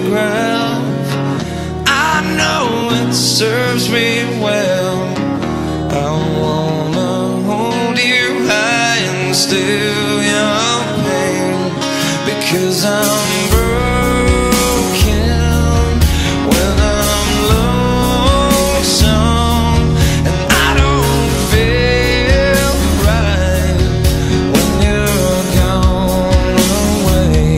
photograph. I know it serves me well. I wanna hold you high and still your pain, because I'm broken when I'm lonesome, and I don't feel right when you're gone away.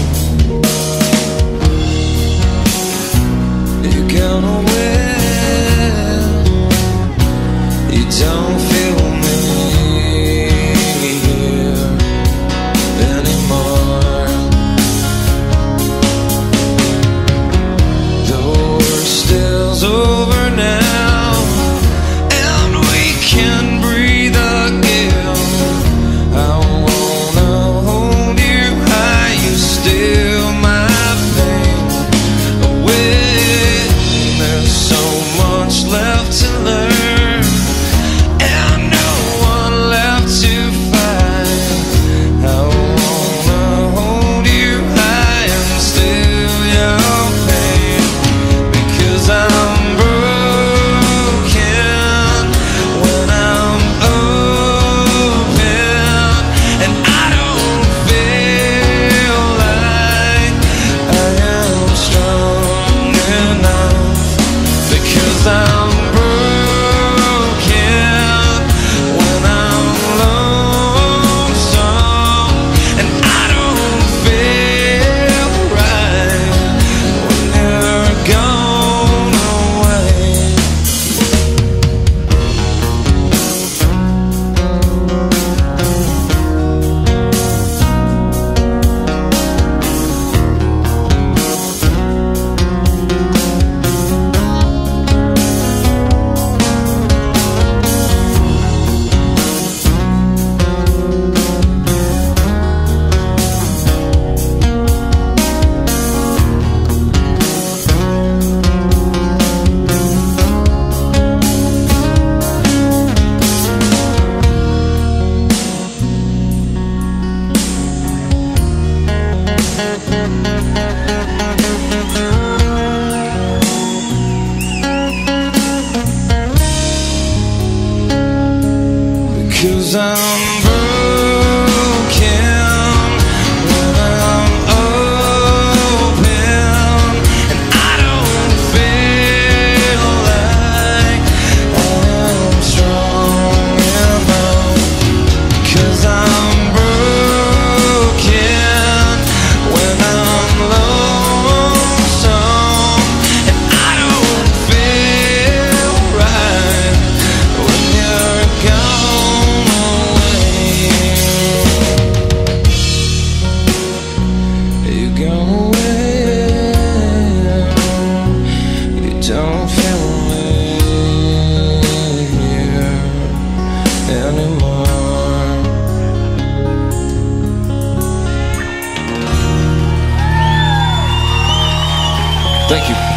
You're gone away. You don't feel me here anymore. The worst is over now, and we can breathe again. I wanna hold you high, you still my pain away. There's so much left to learn, and no one left to find. I wanna hold you high and still your pain, because I'm broken when I'm open, and I don't feel like I am strong enough, because I'm broken when I'm lonesome, and I don't feel right when you're gone away. Because I'm broken when I'm open, and I don't feel like I am strong enough, because I'm broken when I'm lonesome, and I don't feel right when you're gone away. You go away. You don't feel me here anymore. Thank you.